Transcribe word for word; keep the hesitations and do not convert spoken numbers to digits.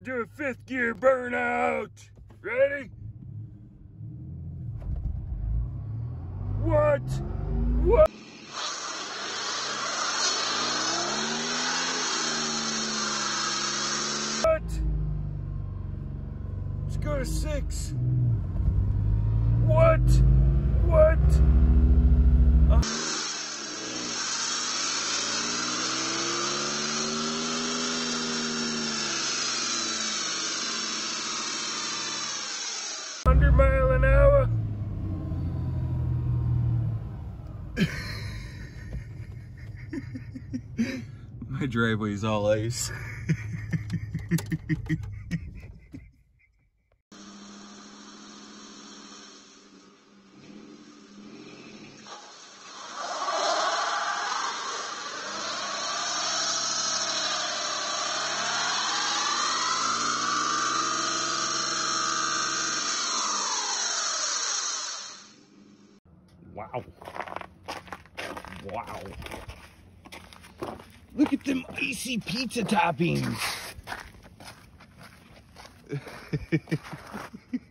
Do a fifth gear burnout. Ready? What? What? What? Let's go to six. What? What? Uh Hundred mile an hour. My driveway's all ice. Wow. Wow. Look at them icy pizza toppings.